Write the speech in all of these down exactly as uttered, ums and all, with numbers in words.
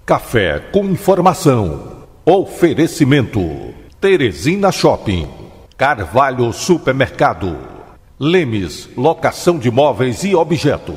Café com informação. Oferecimento. Teresina Shopping. Carvalho Supermercado. Lemes, locação de móveis e objetos.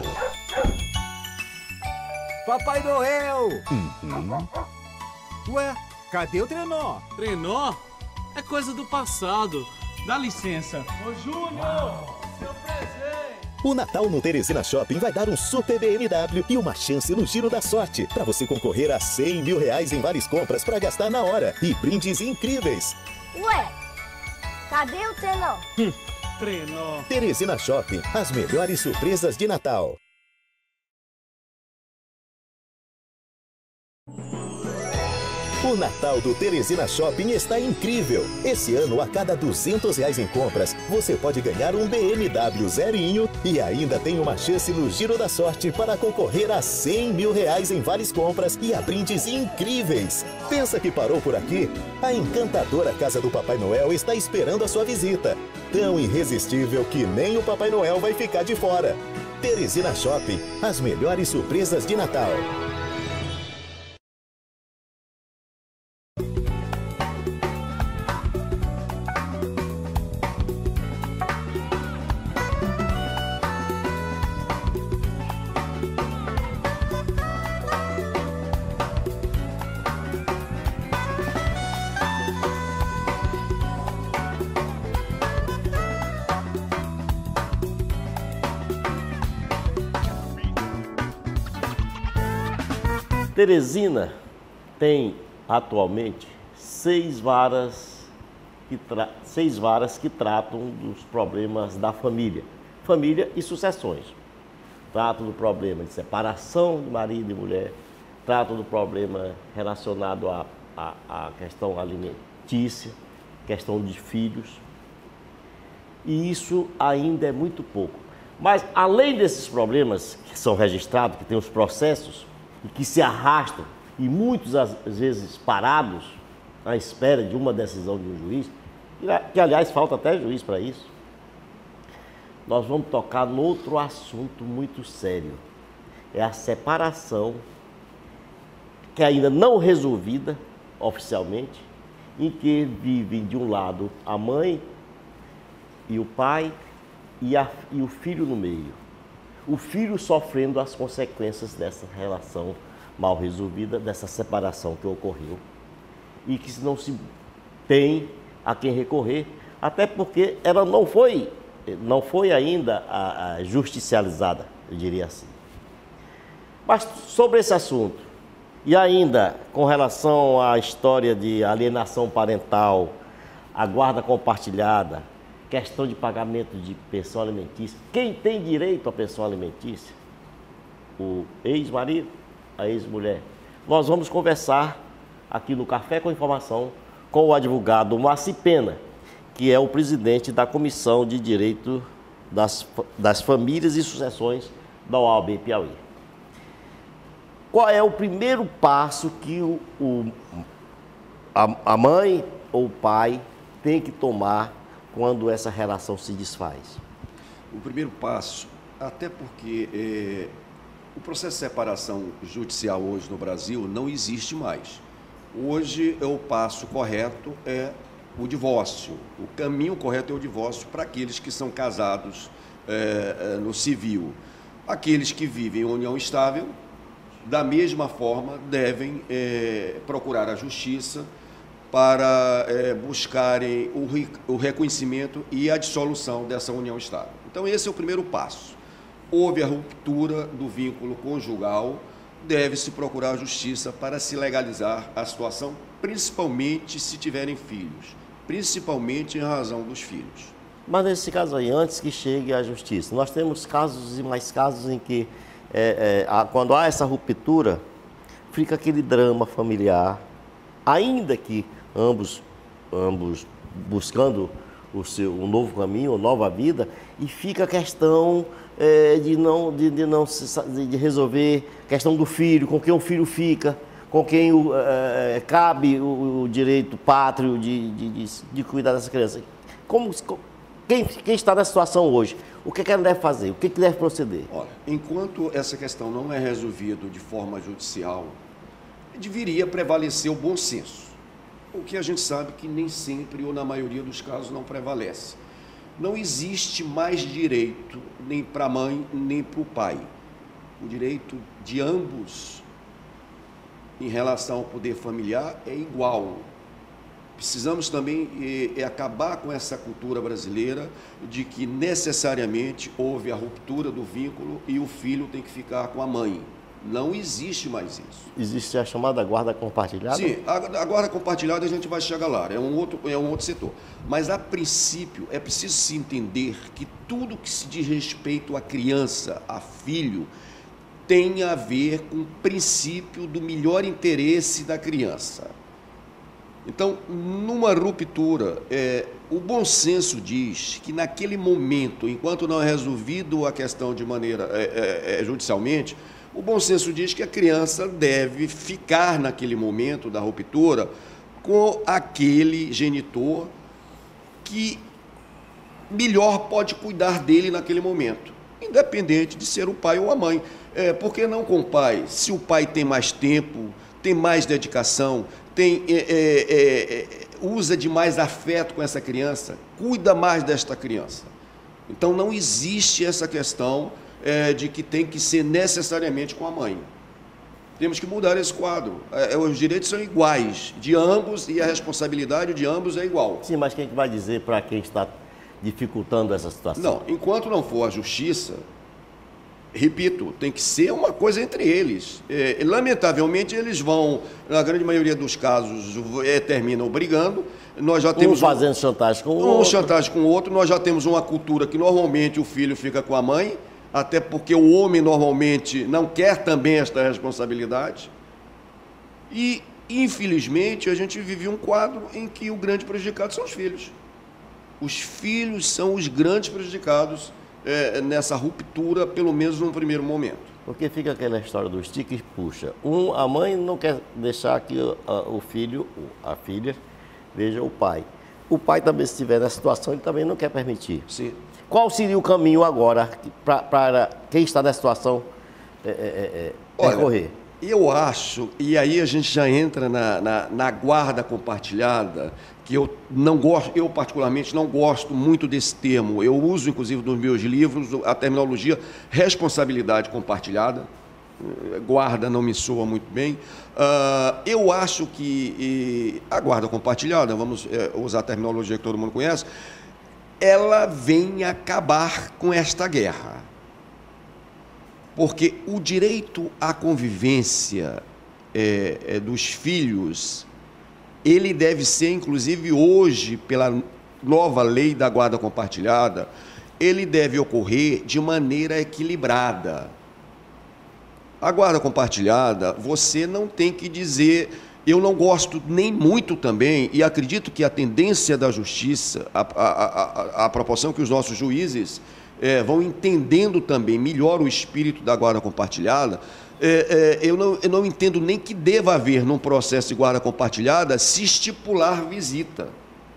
Papai Noel! Uhum. Ué, cadê o trenó? Trenó? É coisa do passado. Dá licença. Ô, Júnior! Seu presente! O Natal no Teresina Shopping vai dar um super B M W e uma chance no Giro da Sorte para você concorrer a cem mil reais em várias compras para gastar na hora e brindes incríveis. Ué, cadê o trenó? Hum, trenó. Teresina Shopping, as melhores surpresas de Natal. O Natal do Teresina Shopping está incrível. Esse ano, a cada duzentos reais em compras, você pode ganhar um B M W zerinho e ainda tem uma chance no Giro da Sorte para concorrer a cem mil reais em várias compras e a brindes incríveis. Pensa que parou por aqui? A encantadora Casa do Papai Noel está esperando a sua visita. Tão irresistível que nem o Papai Noel vai ficar de fora. Teresina Shopping, as melhores surpresas de Natal. Teresina tem atualmente seis varas, que tra... seis varas que tratam dos problemas da família, família e sucessões. Tratam do problema de separação de marido e mulher, tratam do problema relacionado à, à, à questão alimentícia, questão de filhos. E isso ainda é muito pouco. Mas além desses problemas que são registrados, que tem os processos, que se arrastam e muitos às vezes parados à espera de uma decisão de um juiz, que aliás falta até juiz para isso, nós vamos tocar no outro assunto muito sério. É a separação, que ainda não resolvida oficialmente, em que vivem de um lado a mãe e o pai e, a, e o filho no meio. O filho sofrendo as consequências dessa relação mal resolvida, dessa separação que ocorreu e que não se tem a quem recorrer, até porque ela não foi, não foi ainda a, a justicializada, eu diria assim. Mas sobre esse assunto, e ainda com relação à história de alienação parental, a guarda compartilhada, questão de pagamento de pensão alimentícia. Quem tem direito à pensão alimentícia? O ex-marido, a ex-mulher. Nós vamos conversar aqui no Café com Informação com o advogado Moacir Pena, que é o presidente da Comissão de Direito das, das Famílias e Sucessões da O A B Piauí. Qual é o primeiro passo que o, o, a, a mãe ou o pai tem que tomar quando essa relação se desfaz? O primeiro passo, até porque é, o processo de separação judicial hoje no Brasil não existe mais. Hoje o passo correto é o divórcio. O caminho correto é o divórcio para aqueles que são casados é, no civil. Aqueles que vivem em união estável, da mesma forma, devem é, procurar a justiça para é, buscarem o, o reconhecimento e a dissolução dessa união estável. Então, esse é o primeiro passo. Houve a ruptura do vínculo conjugal, deve-se procurar a justiça para se legalizar a situação, principalmente se tiverem filhos, principalmente em razão dos filhos. Mas nesse caso aí, antes que chegue à justiça, nós temos casos e mais casos em que, é, é, quando há essa ruptura, fica aquele drama familiar, ainda que ambos, ambos buscando o seu, um novo caminho, uma nova vida, e fica a questão é, de não, de, de não se, de resolver a questão do filho, com quem o filho fica, com quem o, é, cabe o, o direito pátrio de, de, de, de cuidar dessa criança. Como, quem, quem está nessa situação hoje, o que, que ela deve fazer? O que, que deve proceder? Olha, enquanto essa questão não é resolvida de forma judicial, deveria prevalecer o bom senso. O que a gente sabe que nem sempre, ou na maioria dos casos, não prevalece. Não existe mais direito nem para a mãe, nem para o pai. O direito de ambos em relação ao poder familiar é igual. Precisamos também é, é acabar com essa cultura brasileira de que necessariamente houve a ruptura do vínculo e o filho tem que ficar com a mãe. Não existe mais isso. Existe a chamada guarda compartilhada? Sim, a, a guarda compartilhada a gente vai chegar lá, é um, outro, é um outro setor. Mas, a princípio, é preciso se entender que tudo que se diz respeito à criança, a filho, tem a ver com o princípio do melhor interesse da criança. Então, numa ruptura, é, o bom senso diz que naquele momento, enquanto não é resolvido a questão de maneira é, é, judicialmente, o bom senso diz que a criança deve ficar naquele momento da ruptura com aquele genitor que melhor pode cuidar dele naquele momento, independente de ser o pai ou a mãe. É, por que não com o pai? Se o pai tem mais tempo, tem mais dedicação, tem, é, é, é, usa de mais afeto com essa criança, cuida mais desta criança. Então não existe essa questão é, de que tem que ser necessariamente com a mãe. Temos que mudar esse quadro. É, os direitos são iguais de ambos e a responsabilidade de ambos é igual. Sim, mas quem que vai dizer para quem está dificultando essa situação? Não, enquanto não for a justiça, repito, tem que ser uma coisa entre eles. É, lamentavelmente, eles vão, na grande maioria dos casos, é, terminam brigando. Nós já temos um fazendo um, chantagem com o um outro. chantagem com o outro. Nós já temos uma cultura que normalmente o filho fica com a mãe, até porque o homem normalmente não quer também esta responsabilidade. E, infelizmente, a gente vive um quadro em que o grande prejudicado são os filhos. Os filhos são os grandes prejudicados É, nessa ruptura, pelo menos num primeiro momento. Porque fica aquela história do estica e puxa. Um, a mãe não quer deixar que o, a, o filho, a filha, veja o pai. O pai também, se estiver nessa situação, ele também não quer permitir. Sim. Qual seria o caminho agora para quem está nessa situação é, é, é, percorrer? Eu acho, e aí a gente já entra na, na, na guarda compartilhada, que eu não gosto, eu particularmente não gosto muito desse termo. Eu uso, inclusive, nos meus livros, a terminologia responsabilidade compartilhada. Guarda não me soa muito bem. Uh, eu acho que e, a guarda compartilhada, vamos é, usar a terminologia que todo mundo conhece, ela vem acabar com esta guerra. Porque o direito à convivência é, é, dos filhos, ele deve ser, inclusive hoje, pela nova lei da guarda compartilhada, ele deve ocorrer de maneira equilibrada. A guarda compartilhada, você não tem que dizer, eu não gosto nem muito também, e acredito que a tendência da justiça, a, a, a, a proporção que os nossos juízes é, vão entendendo também melhor o espírito da guarda compartilhada, É, é, eu, não, eu não entendo nem que deva haver num processo de guarda compartilhada se estipular visita.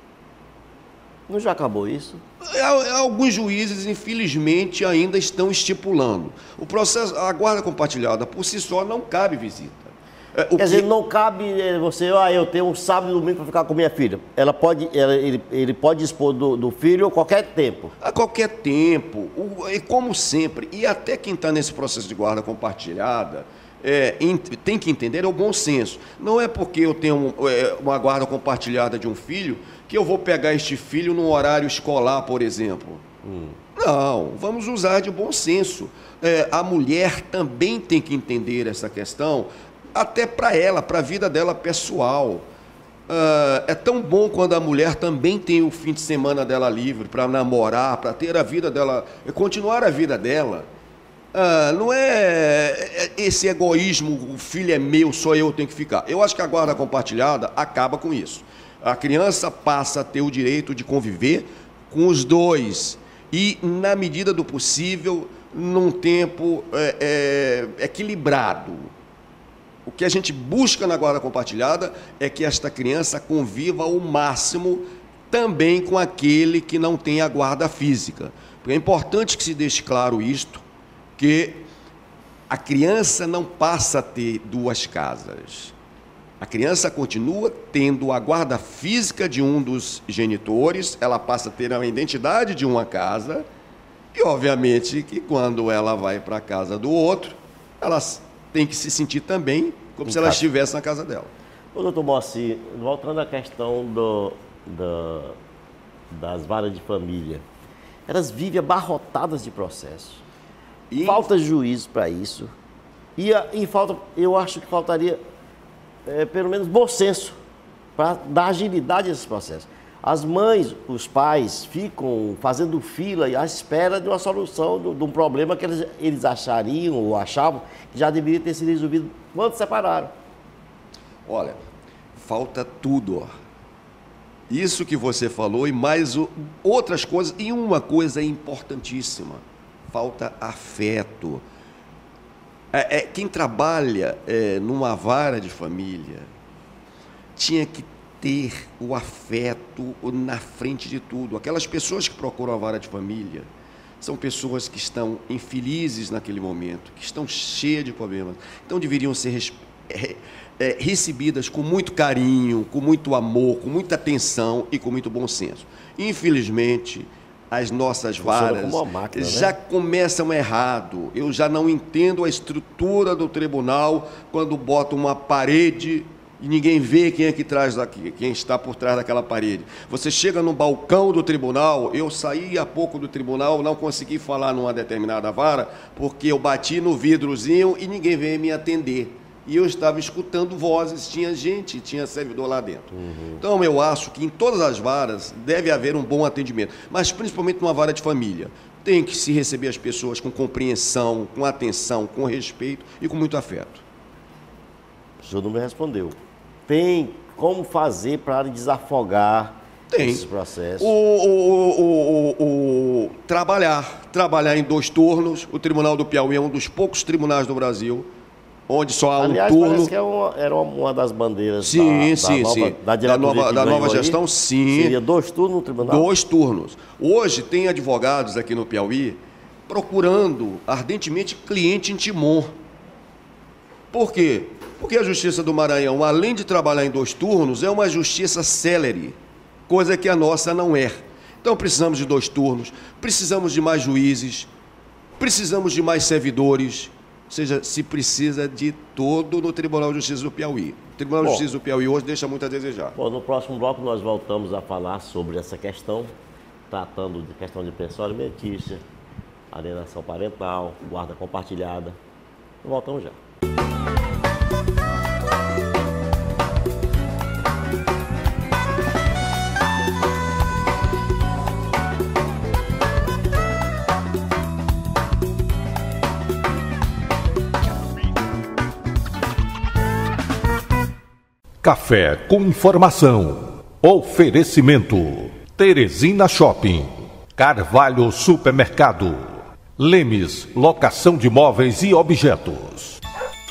Não já acabou isso? Alguns juízes, infelizmente, ainda estão estipulando. O processo, a guarda compartilhada, por si só, não cabe visita. O Quer que... dizer, não cabe você, ah, eu tenho um sábado e domingo para ficar com minha filha. Ela pode, ela, ele, ele pode dispor do, do filho a qualquer tempo. A qualquer tempo, e como sempre, e até quem está nesse processo de guarda compartilhada, é, tem que entender é o bom senso. Não é porque eu tenho é, uma guarda compartilhada de um filho que eu vou pegar este filho num horário escolar, por exemplo. Hum. Não, vamos usar de bom senso. É, a mulher também tem que entender essa questão, até para ela, para a vida dela pessoal. Uh, é tão bom quando a mulher também tem o fim de semana dela livre para namorar, para ter a vida dela, continuar a vida dela. Uh, não é esse egoísmo, o filho é meu, só eu tenho que ficar. Eu acho que a guarda compartilhada acaba com isso. A criança passa a ter o direito de conviver com os dois e, na medida do possível, num tempo é, é, equilibrado. O que a gente busca na guarda compartilhada é que esta criança conviva ao máximo também com aquele que não tem a guarda física. Porque é importante que se deixe claro isto, que a criança não passa a ter duas casas. A criança continua tendo a guarda física de um dos genitores, ela passa a ter a identidade de uma casa, e obviamente que quando ela vai para a casa do outro, ela tem que se sentir também como em se ela casa. estivesse na casa dela. Ô, doutor Moacir, voltando à questão do, do, das varas de família, elas vivem abarrotadas de processos. E... Falta juízo para isso. E, e falta, eu acho que faltaria, é, pelo menos, bom senso para dar agilidade a esses processos. As mães, os pais ficam fazendo fila à espera de uma solução de, de um problema que eles, eles achariam ou achavam que já deveria ter sido resolvido quando separaram. Olha, falta tudo. Ó. Isso que você falou e mais o, outras coisas. E uma coisa importantíssima, falta afeto. É, é, quem trabalha é, numa vara de família tinha que ter o afeto na frente de tudo. Aquelas pessoas que procuram a vara de família são pessoas que estão infelizes naquele momento, que estão cheias de problemas. Então deveriam ser é, é, recebidas com muito carinho, com muito amor, com muita atenção e com muito bom senso. Infelizmente, as nossas varas máquina, já né? começam errado. Eu já não entendo a estrutura do tribunal quando botam uma parede e ninguém vê quem é que traz daqui, quem está por trás daquela parede. Você chega no balcão do tribunal, eu saí há pouco do tribunal, não consegui falar numa determinada vara, porque eu bati no vidrozinho e ninguém veio me atender. E eu estava escutando vozes, tinha gente, tinha servidor lá dentro. Uhum. Então, eu acho que em todas as varas deve haver um bom atendimento, mas principalmente numa vara de família. Tem que se receber as pessoas com compreensão, com atenção, com respeito e com muito afeto. O senhor não me respondeu. Tem como fazer para desafogar Tem. esses processos? O, o, o, o, o, trabalhar, trabalhar em dois turnos. O Tribunal do Piauí é um dos poucos tribunais do Brasil onde só há Aliás, um turno. Parece que é uma, era uma das bandeiras sim, da, sim, da, nova, sim. da, da nova, da nova gestão, aí. sim. Seria dois turnos no tribunal? Dois turnos. Hoje tem advogados aqui no Piauí procurando ardentemente cliente em Timon. Por quê? Porque a Justiça do Maranhão, além de trabalhar em dois turnos, é uma justiça célere, coisa que a nossa não é. Então precisamos de dois turnos, precisamos de mais juízes, precisamos de mais servidores, ou seja, se precisa de todo no Tribunal de Justiça do Piauí. O Tribunal de Justiça do Piauí hoje deixa muito a desejar. Bom, no próximo bloco nós voltamos a falar sobre essa questão, tratando de questão de pensão alimentícia, alienação parental, guarda compartilhada. Voltamos já. Café com informação. Oferecimento. Teresina Shopping. Carvalho Supermercado. Lemes, locação de móveis e objetos.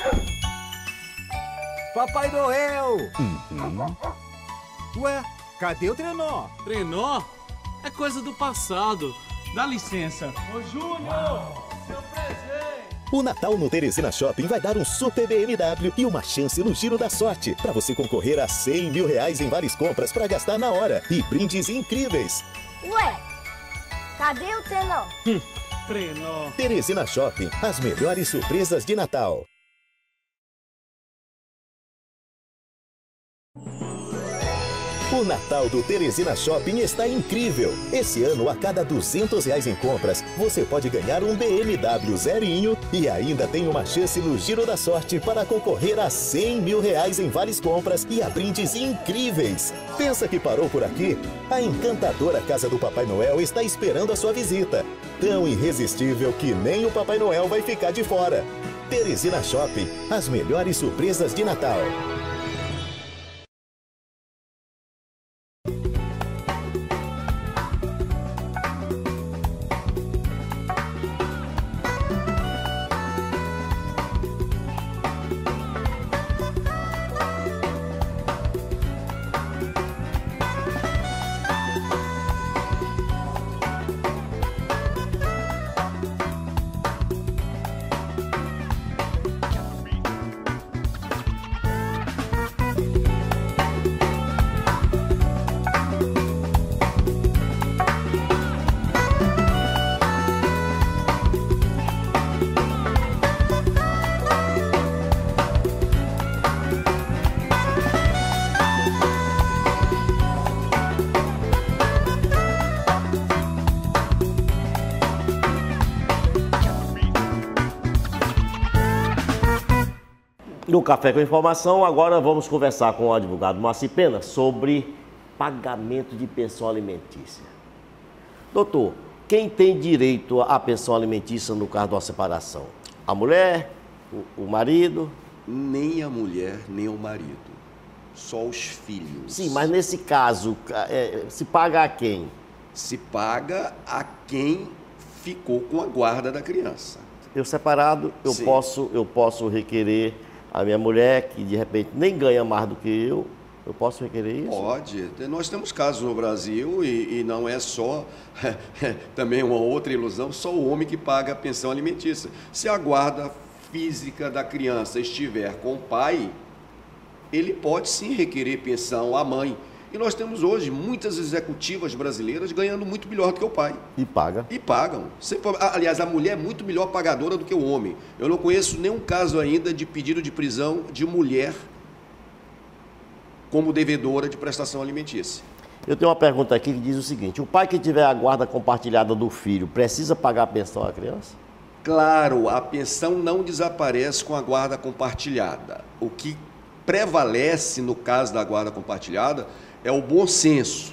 Papai Noel! Uhum. Ué, cadê o trenó? Trenó? É coisa do passado. Dá licença. Ô, Júnior! Seu presente! O Natal no Teresina Shopping vai dar um super B M W e uma chance no Giro da Sorte para você concorrer a cem mil reais em várias compras para gastar na hora e brindes incríveis. Ué, cadê o trenó? Hum, trenó. Teresina Shopping, as melhores surpresas de Natal. O Natal do Teresina Shopping está incrível. Esse ano, a cada duzentos reais em compras, você pode ganhar um B M W zerinho e ainda tem uma chance no Giro da Sorte para concorrer a cem mil reais em várias compras e a brindes incríveis. Pensa que parou por aqui? A encantadora Casa do Papai Noel está esperando a sua visita. Tão irresistível que nem o Papai Noel vai ficar de fora. Teresina Shopping, as melhores surpresas de Natal. No Café com Informação, agora vamos conversar com o advogado Moacir Pena sobre pagamento de pensão alimentícia. Doutor, quem tem direito à pensão alimentícia no caso de uma separação? A mulher? O, o marido? Nem a mulher, nem o marido. Só os filhos. Sim, mas nesse caso, é, se paga a quem? Se paga a quem ficou com a guarda da criança. Eu separado, eu posso, eu posso requerer a minha mulher, que de repente nem ganha mais do que eu, eu posso requerer isso? Pode. Nós temos casos no Brasil e, e não é só, também uma outra ilusão, só o homem que paga a pensão alimentícia. Se a guarda física da criança estiver com o pai, ele pode sim requerer pensão à mãe. E nós temos hoje muitas executivas brasileiras ganhando muito melhor do que o pai. E paga. E pagam. Aliás, a mulher é muito melhor pagadora do que o homem. Eu não conheço nenhum caso ainda de pedido de prisão de mulher como devedora de prestação alimentícia. Eu tenho uma pergunta aqui que diz o seguinte: o pai que tiver a guarda compartilhada do filho precisa pagar a pensão à criança? Claro, a pensão não desaparece com a guarda compartilhada. O que prevalece no caso da guarda compartilhada é o bom senso.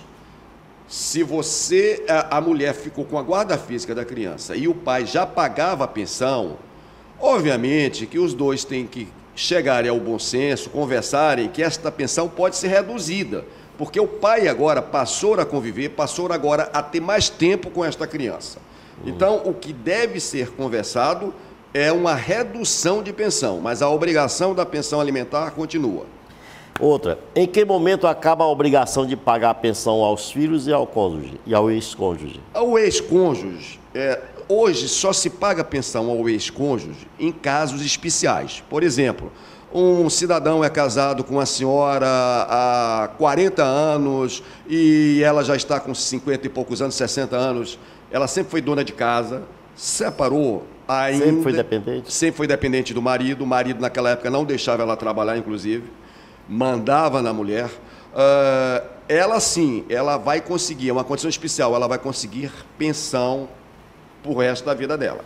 Se você, a, a mulher ficou com a guarda física da criança e o pai já pagava a pensão, obviamente que os dois têm que chegarem ao bom senso, conversarem que esta pensão pode ser reduzida, porque o pai agora passou a conviver, passou agora a ter mais tempo com esta criança. Então, o que deve ser conversado é uma redução de pensão, mas a obrigação da pensão alimentar continua. Outra, em que momento acaba a obrigação de pagar a pensão aos filhos e ao cônjuge, e ao ex-cônjuge? Ao ex-cônjuge, é, hoje só se paga pensão ao ex-cônjuge em casos especiais. Por exemplo, um cidadão é casado com uma senhora há quarenta anos e ela já está com cinquenta e poucos anos, sessenta anos, ela sempre foi dona de casa, separou ainda... Sempre foi dependente? Sempre foi dependente do marido, o marido naquela época não deixava ela trabalhar, inclusive, mandava na mulher. Uh, ela sim, ela vai conseguir, é uma condição especial, ela vai conseguir pensão pro resto da vida dela.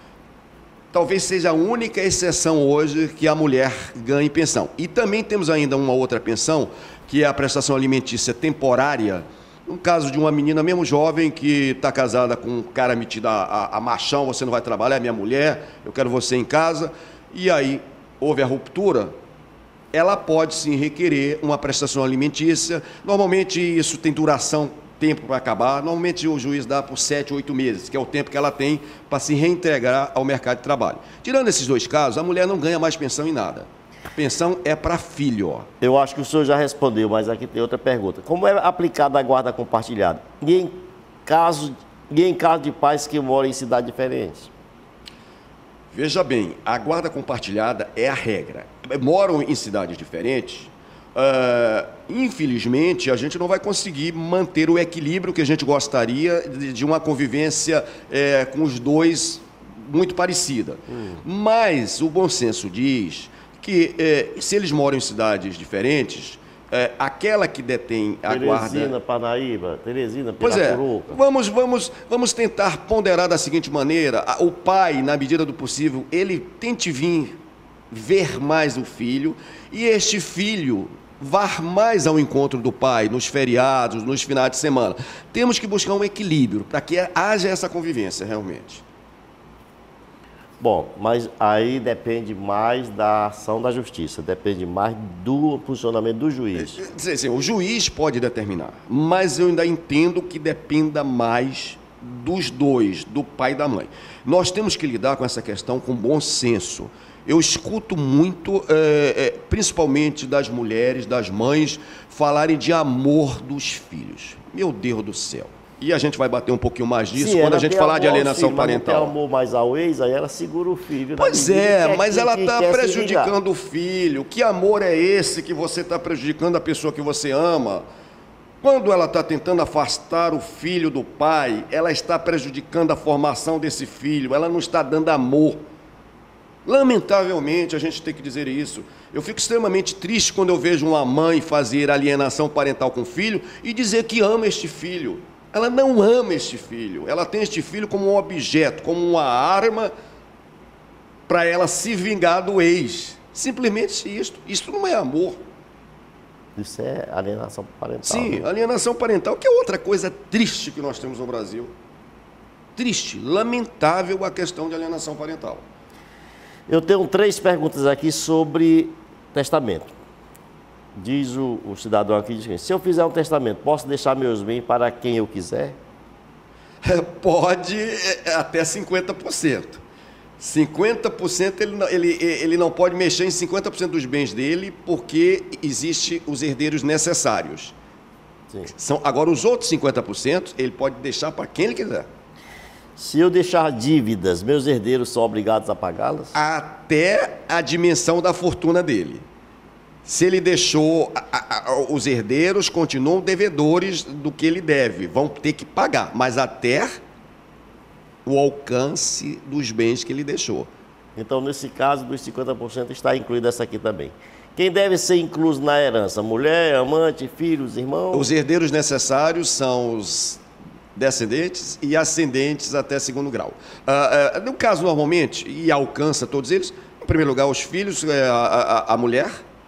Talvez seja a única exceção hoje que a mulher ganhe pensão. E também temos ainda uma outra pensão, que é a prestação alimentícia temporária. Um caso de uma menina mesmo jovem que está casada com um cara metido a, a, a machão, você não vai trabalhar, é minha mulher, eu quero você em casa. E aí houve a ruptura, ela pode sim requerer uma prestação alimentícia. Normalmente isso tem duração, tempo para acabar. Normalmente o juiz dá por sete, oito meses, que é o tempo que ela tem para se reintegrar ao mercado de trabalho. Tirando esses dois casos, a mulher não ganha mais pensão em nada. Pensão é para filho. Ó. Eu acho que o senhor já respondeu, mas aqui tem outra pergunta. Como é aplicada a guarda compartilhada? E em caso, e em caso de pais que moram em cidades diferentes? Veja bem, a guarda compartilhada é a regra. Moram em cidades diferentes, uh, infelizmente a gente não vai conseguir manter o equilíbrio que a gente gostaria de, de uma convivência é, com os dois muito parecida. Hum. Mas o bom senso diz que é, se eles moram em cidades diferentes, é, aquela que detém a Teresina, guarda... Teresina, Parnaíba, Teresina, Pois é, Piracuruca. vamos, vamos, vamos tentar ponderar da seguinte maneira: o pai, na medida do possível, ele tente vir ver mais o filho e este filho vá mais ao encontro do pai nos feriados, nos finais de semana. Temos que buscar um equilíbrio para que haja essa convivência realmente. Bom, mas aí depende mais da ação da justiça, depende mais do funcionamento do juiz. Sim, sim, o juiz pode determinar, mas eu ainda entendo que dependa mais dos dois, do pai e da mãe. Nós temos que lidar com essa questão com bom senso. Eu escuto muito, é, é, principalmente das mulheres, das mães, falarem de amor dos filhos. Meu Deus do céu. E a gente vai bater um pouquinho mais disso. Sim, quando a gente falar de alienação filho, parental. Mas não tem amor mais ao ex, aí ela segura o filho. Pois é, mas ela está prejudicando o filho. Que amor é esse que você está prejudicando a pessoa que você ama? Quando ela está tentando afastar o filho do pai, ela está prejudicando a formação desse filho, ela não está dando amor. Lamentavelmente, a gente tem que dizer isso. Eu fico extremamente triste quando eu vejo uma mãe fazer alienação parental com o filho e dizer que ama este filho. Ela não ama este filho, ela tem este filho como um objeto, como uma arma para ela se vingar do ex. Simplesmente isto. Isso não é amor. Isso é alienação parental. Sim, né? alienação parental, que é outra coisa triste que nós temos no Brasil. Triste, lamentável a questão de alienação parental. Eu tenho três perguntas aqui sobre testamento. Diz o, o cidadão aqui, diz, se eu fizer um testamento, posso deixar meus bens para quem eu quiser? Pode até cinquenta por cento. cinquenta por cento ele, não- ele, ele não pode mexer em cinquenta por cento dos bens dele porque existem os herdeiros necessários. Sim. São, agora, os outros cinquenta por cento ele pode deixar para quem ele quiser. Se eu deixar dívidas, meus herdeiros são obrigados a pagá-las? Até a dimensão da fortuna dele. Se ele deixou, a- a- a- os herdeiros continuam devedores do que ele deve, vão ter que pagar, mas até o alcance dos bens que ele deixou. Então, nesse caso, dos cinquenta por cento está incluído essa aqui também. Quem deve ser incluso na herança? Mulher, amante, filhos, irmãos? Os herdeiros necessários são os descendentes e ascendentes até segundo grau. Ah, ah, no caso, normalmente, e alcança todos eles, em primeiro lugar, os filhos, eh, a, a, a mulher,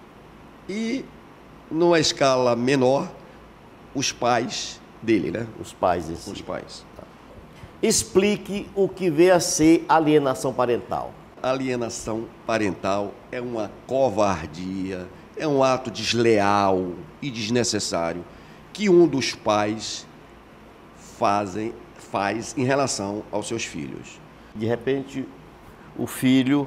e, numa escala menor, os pais dele, né? Os pais em si. Os pais. Explique o que vem a ser alienação parental. Alienação parental é uma covardia, é um ato desleal e desnecessário que um dos pais fazem, faz em relação aos seus filhos. De repente, o filho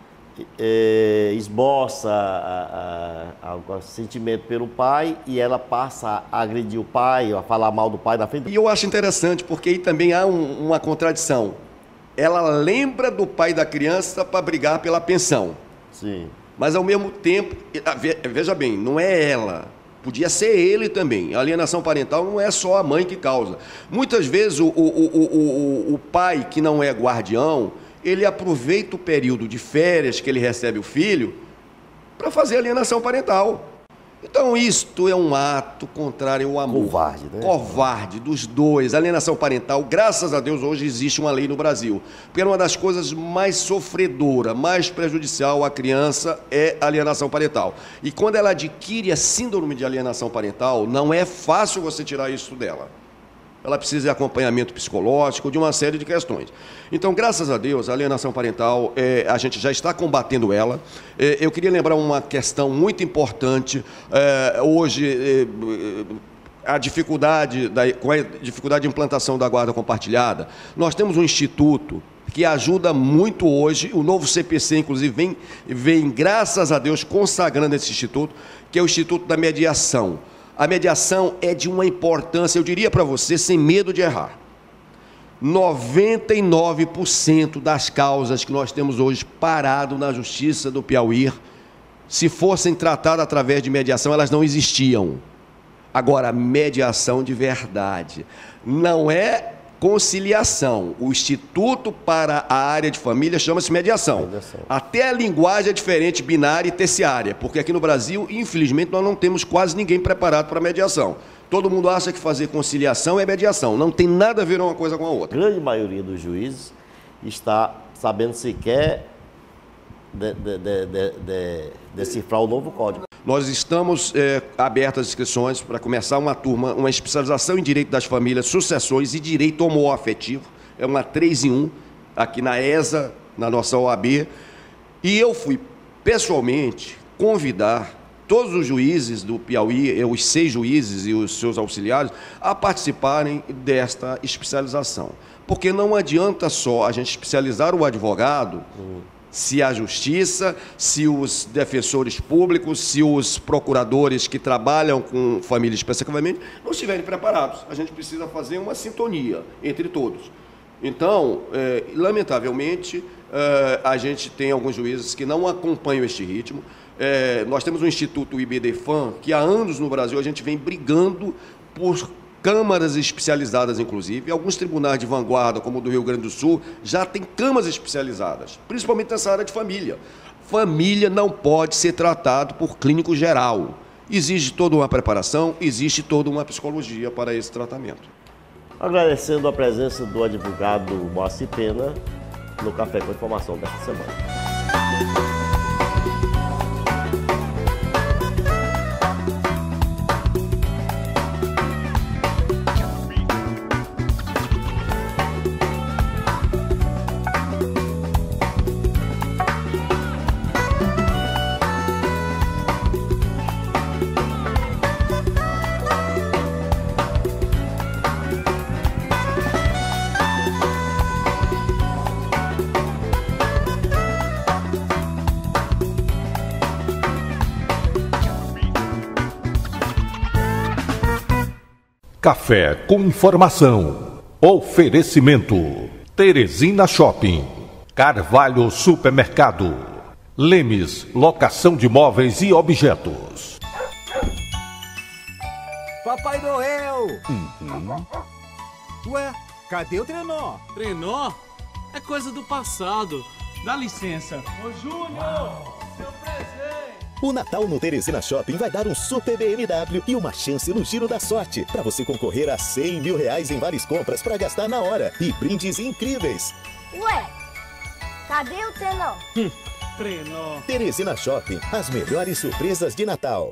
eh, esboça a, a, a, algum sentimento pelo pai e ela passa a agredir o pai, a falar mal do pai na frente. E eu acho interessante, porque aí também há um- uma contradição. Ela lembra do pai da criança para brigar pela pensão, Sim. mas ao mesmo tempo, ah, ve- veja bem, não é ela, podia ser ele também. A alienação parental não é só a mãe que causa. Muitas vezes o, o, o, o, o pai que não é guardião, ele aproveita o período de férias que ele recebe o filho para fazer alienação parental. Então, isto é um ato contrário ao amor. Covarde, né? Covarde dos dois. Alienação parental, graças a Deus, hoje existe uma lei no Brasil. Porque uma das coisas mais sofredora, mais prejudicial à criança é a alienação parental. E quando ela adquire a síndrome de alienação parental, não é fácil você tirar isso dela. Ela precisa de acompanhamento psicológico, de uma série de questões. Então, graças a Deus, a alienação parental, é, a gente já está combatendo ela. É, eu queria lembrar uma questão muito importante. É, hoje, é, a dificuldade, da, com a dificuldade de implantação da guarda compartilhada, nós temos um instituto que ajuda muito hoje, o novo C P C, inclusive, vem, vem, graças a Deus, consagrando esse instituto, que é o Instituto da Mediação. A mediação é de uma importância, eu diria para você, sem medo de errar. noventa e nove por cento das causas que nós temos hoje parado na Justiça do Piauí, se fossem tratadas através de mediação, elas não existiam. Agora, mediação de verdade. Não é conciliação. O Instituto para a Área de Família chama-se mediação. Mediação. Até a linguagem é diferente, binária e terciária, porque aqui no Brasil, infelizmente, nós não temos quase ninguém preparado para mediação. Todo mundo acha que fazer conciliação é mediação. Não tem nada a ver uma coisa com a A outra. grande maioria dos juízes está sabendo sequer de, de, de, de, de, decifrar o novo código. Nós estamos é, abertos às inscrições para começar uma turma, uma especialização em Direito das Famílias, Sucessões e Direito Homoafetivo. É uma três em um, aqui na E S A, na nossa O A B. E eu fui, pessoalmente, convidar todos os juízes do Piauí, os seis juízes e os seus auxiliares, a participarem desta especialização. Porque não adianta só a gente especializar o advogado, hum. se a justiça, se os defensores públicos, se os procuradores que trabalham com família especificamente não estiverem preparados. A gente precisa fazer uma sintonia entre todos. Então, é, lamentavelmente, é, a gente tem alguns juízes que não acompanham este ritmo. É, nós temos um Instituto I B D F A M, que há anos no Brasil a gente vem brigando por câmaras especializadas, inclusive. Alguns tribunais de vanguarda, como o do Rio Grande do Sul, já têm câmaras especializadas, principalmente nessa área de família. Família não pode ser tratado por clínico geral. Exige toda uma preparação, existe toda uma psicologia para esse tratamento. Agradecendo a presença do advogado Moacir Pena no Café com Informação desta semana. Café com informação. Oferecimento. Teresina Shopping. Carvalho Supermercado. Lemes, locação de móveis e objetos. Papai Noel! Uhum. Ué, cadê o trenó? Trenó é coisa do passado. Dá licença. Ô, Júnior, seu presente. O Natal no Teresina Shopping vai dar um super B M W e uma chance no Giro da Sorte para você concorrer a cem mil reais em várias compras para gastar na hora e brindes incríveis. Ué, cadê o trenó? Hum, trenó. Teresina Shopping, as melhores surpresas de Natal.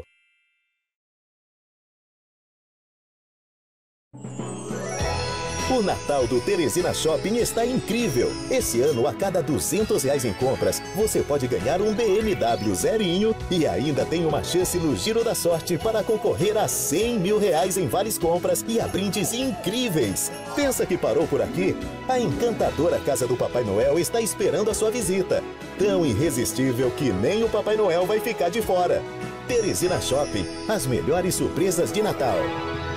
O Natal do Teresina Shopping está incrível. Esse ano, a cada duzentos reais em compras, você pode ganhar um B M W zerinho e ainda tem uma chance no Giro da Sorte para concorrer a cem mil reais em várias compras e a brindes incríveis. Pensa que parou por aqui? A encantadora Casa do Papai Noel está esperando a sua visita. Tão irresistível que nem o Papai Noel vai ficar de fora. Teresina Shopping, as melhores surpresas de Natal.